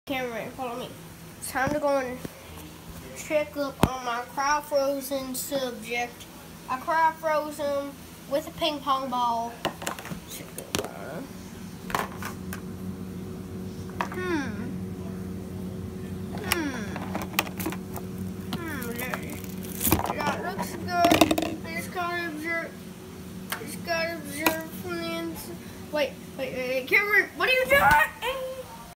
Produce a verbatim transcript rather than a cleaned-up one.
Cameron, follow me. It's time to go and check up on my cryo-frozen subject. I cryo-froze him with a ping pong ball. Check it out. Hmm. Hmm. Hmm. That, that looks good. I just gotta observe. Just gotta observe from the inside. Wait, wait, wait, Cameron, what are you doing?